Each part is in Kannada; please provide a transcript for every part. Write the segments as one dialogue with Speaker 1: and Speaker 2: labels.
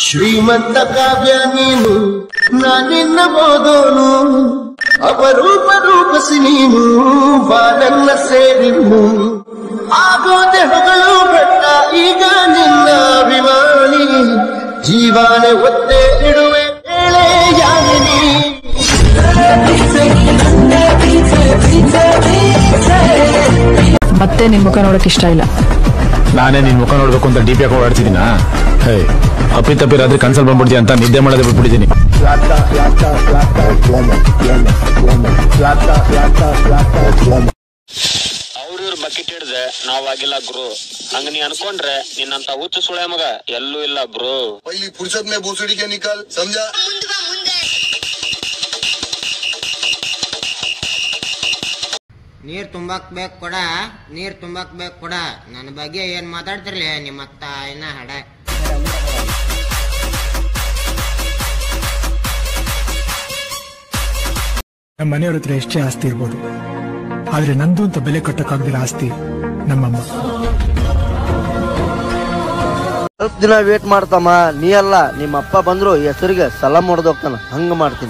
Speaker 1: ಶ್ರೀಮಂತ ಕಾವ್ಯ ನೀನು ನಾನಿನ್ನ ಬೋದೋನು ಅಪರೂಪ ರೂಪಸಿ ನೀನು ಬಾನನ್ನ ಸೇರಿನು ಆಗೋದೆ ಹೊಗಳು ಬೆಟ್ಟ ಈಗ ನಿನ್ನ ಅಭಿಮಾನಿ ಜೀವಾನೆ ಒತ್ತೆ ಇಡುವೆ ಹೇಳೆ ಯಾಗಿನಿ
Speaker 2: ಮತ್ತೆ ನಿನ್ ಮುಖ ನೋಡಕ್ ಇಷ್ಟ ಇಲ್ಲ.
Speaker 3: ನಾನೇ ನಿನ್ ಮುಖ ನೋಡ್ಬೇಕು ಅಂತ ಡಿಪಿ ಹಾಕಿ ಓಡಾಡ್ತಿದ್ದೀನ. ಅಪ್ಪಿತಪ್ಪಿ ರಾತ್ರಿ ಕನ್ಸಲ್ ಬಂದ್ಬಿಡ್ತೀಯ ಅಂತ ನಿದ್ದೆ ಮಾಡೋದೇ ಬಿಟ್ಬಿಟ್ಟಿದ್ದೀನಿ.
Speaker 4: ಅವ್ರ ಬಕೆಟ್ ಹಿಡ್ದೆ ನಾವಾಗಿಲ್ಲ ಬ್ರೋ. ಹಂಗ ನೀ ಅನ್ಕೊಂಡ್ರೆ ನಿನ್ನಂತ ಹುಚ್ಚು ಸುಳೆ ಮಗ ಎಲ್ಲೂ ಇಲ್ಲ ಬ್ರೋ.
Speaker 5: पहली फुर्सत में भोसड़ी के निकल समझा.
Speaker 6: ನೀರ್ ತುಂಬಾಕ್ ಬೇಕು ಕೊಡ, ನೀರ್ ತುಂಬಾಕ್ ಬೇಕು ಕೊಡ. ನನ್ನ ಬಗ್ಗೆ ಏನ್ ಮಾತಾಡ್ತಿರ್ಲಿ ನಿಮ್ಮ ಅತ್ತ ಇನ್ನ ಹಡ.
Speaker 7: ನಮ್ಮ ಮನೆಯವ್ರ ಹತ್ರ ಎಷ್ಟೇ ಆಸ್ತಿ ಇರ್ಬೋದು, ಆದ್ರೆ ನಂದು ಅಂತ ಬೆಲೆ ಕಟ್ಟಕ್ಕಾಗ್ದಿರೋ ಆಸ್ತಿ ನಮ್ಮಮ್ಮ.
Speaker 8: ಸ್ವಲ್ಪ ದಿನ ವೇಟ್ ಮಾಡ್ತಮ್ಮ, ನೀ ಅಲ್ಲ ನಿಮ್ಮ ಅಪ್ಪ ಬಂದ್ರು ಹೆಸರಿಗೆ ಸಲಾಮ್ ಹೊಡೆದೋಗ್ತಾನ, ಹಂಗ ಮಾಡ್ತೀನಿ.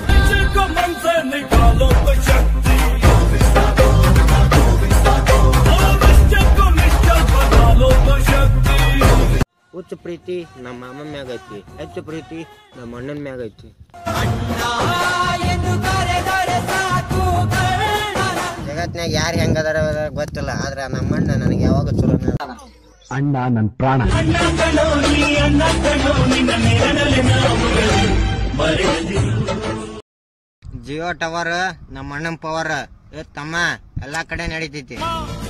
Speaker 6: ಹುಚ್ಚು ಪ್ರೀತಿ ನಮ್ಮ ಅಮ್ಮ ಮ್ಯಾಗ ಐತಿ, ಹೆಚ್ಚು ಪ್ರೀತಿ ನಮ್ಮ ಅಣ್ಣನ ಮ್ಯಾಗ ಐತಿ. ಜಗತ್ನಾಗ ಯಾರು ಹೆಂಗದಾರ ಗೊತ್ತಿಲ್ಲ, ಆದ್ರೆ ನಮ್ಮ ಅಣ್ಣ ನನಗೆ ಯಾವಾಗ ಚಲೋ.
Speaker 3: ಅಣ್ಣ ನನ್ ಪ್ರಾಣ.
Speaker 6: ಜಿಯೋ ಟವರ್ ನಮ್ಮ ಅಣ್ಣನ ಪವರ್ ತಮ್ಮ ಎಲ್ಲಾ ಕಡೆ ನಡೀತೈತಿ.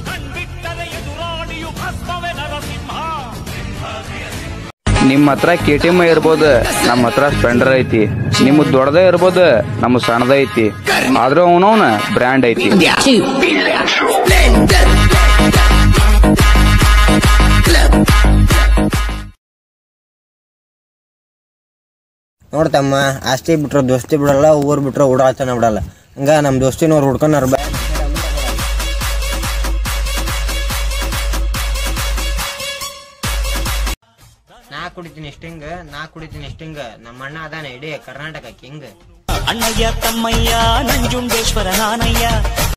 Speaker 9: ನಿಮ್ಮ ಹತ್ರ KTM ಇರ್ಬೋದು, ನಮ್ಮ ಹತ್ರ ಸ್ಪೆಂಡರ್ ಐತಿ. ನಿಮ್ ದೊಡ್ಡದೇ ಇರ್ಬೋದು, ನಮ್ಮ ಸಣ್ಣದ ಐತಿ. ಆದ್ರೂ ಅವನವನ ಬ್ರ್ಯಾಂಡ್ ಐತಿ.
Speaker 6: ನೋಡ್ತಮ್ಮ, ಆಸ್ತಿ ಬಿಟ್ರ ದೋಸ್ತಿ ಬಿಡಲ್ಲ, ಊರ್ ಬಿಟ್ರ ಓಡಾಡ್ತಾನ ಬಿಡಲ್ಲ. ಹಂಗ ನಮ್ ದೋಸ್ತಿನವ್ರು ಹುಡ್ಕೊಂಡಾರ. ನಾ ಕುಡಿತೀನಿ ಸ್ಟಿಂಗ್, ನಮ್ಮ ಅಣ್ಣ ಅದಾನ ಇಡೀ ಕರ್ನಾಟಕ ಕಿಂಗ್.
Speaker 10: ಅಣ್ಣಯ್ಯ ತಮ್ಮಯ್ಯ ನಂಜುಂಡೇಶ್ವರ ನಾನಯ್ಯ.